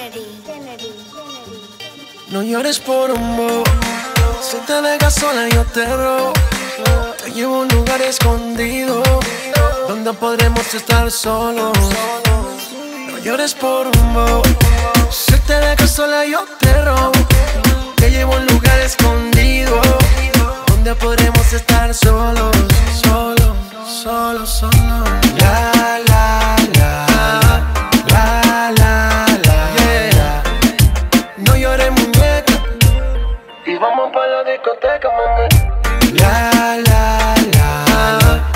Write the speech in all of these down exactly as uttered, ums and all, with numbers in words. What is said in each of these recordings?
Kennedy, Kennedy, Kennedy. No llores por un bo. Si te dejas sola yo te robo. Te llevo a un lugar escondido donde podremos estar solos. No llores por un bo. Si te dejas sola yo te robo. Te llevo a un lugar escondido donde podremos estar solos. Solo, solo, solo. La, la, la. La, la, la, yeah. No llores, muñeca, y vamos pa' la discoteca, mami. La, la, la.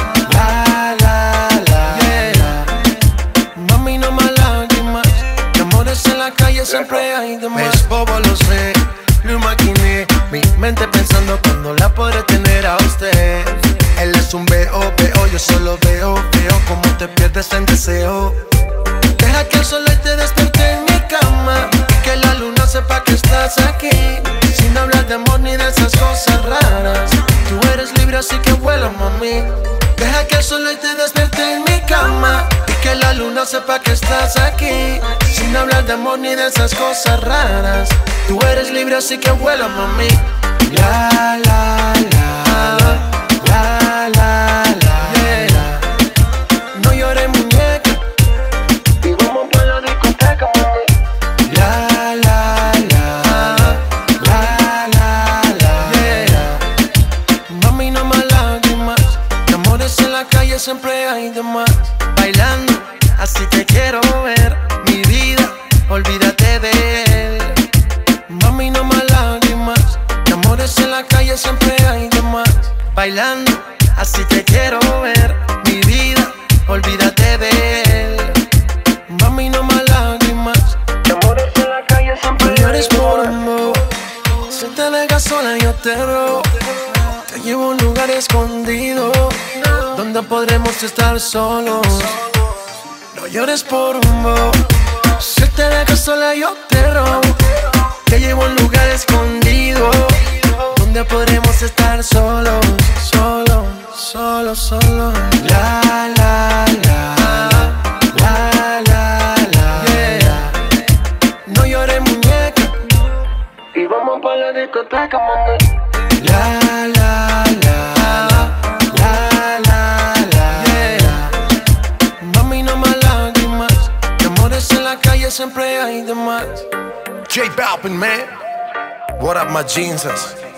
La, la, la, yeah. Mami, no más lágrimas. De amores en la calle siempre hay de más. Es bobo, lo sé, lo imaginé. Mi mente pensando cuando la podré tener a usted. Él es un veo, veo, yo solo veo, veo como te pierdes en deseo. Deja que el sol te despierte en mi cama y que la luna sepa que estás aquí. Sin hablar de amor ni de esas cosas raras. Tú eres libre así que vuela, mami. Deja que el sol te despierte en mi cama y que la luna sepa que estás aquí. Sin hablar de amor ni de esas cosas raras. Tú eres libre así que vuela, mami. La, la, la. La, la, la, yeah. No llores, muñeca, y vamos pa' la discoteca, mami. La, la, la. La, la, la, yeah. Mami, no más lágrimas. De amores en la calle siempre hay de más. Bailando, así te quiero ver. Mi vida, olvídate de él. Mami, no más lágrimas. De amores en la calle siempre hay de más. Bailando, así te quiero ver. Mi vida, olvídate de él. Mami, no más lágrimas. De amores en la calle siempre. No llores por amor. Si te dejas sola yo te robo. Te llevo a un lugar escondido donde podremos estar solos. No llores por un bo. Si te dejas sola yo te robo. Te llevo a un lugar escondido donde podremos estar solos. Solo, solo, solo. La, la, la. La, la, la, yeah. No llores, muñeca, y vamos pa' la discoteca, mami. La, la, la. La, la, la, yeah. Mami, no más lágrimas. De amores en la calle siempre hay de más. J Balvin, man. What up, my jeans?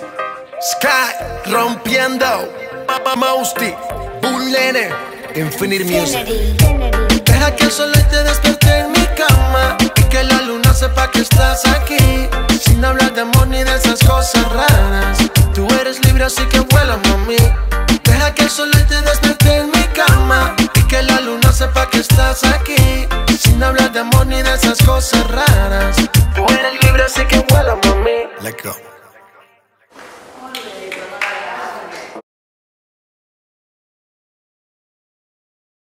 Sky rompiendo. Papa Mousty, Bull Lene, Infinite Music. Kennedy, Kennedy. Deja que el sol te despierte en mi cama y que la luna sepa que estás aquí. Sin hablar de amor ni de esas cosas raras. Tú eres libre así que vuela, mami. Deja que el sol te despierte en mi cama y que la luna sepa que estás aquí. Sin hablar de amor ni de esas cosas raras. Tú eres libre así que vuela, mami. Let go.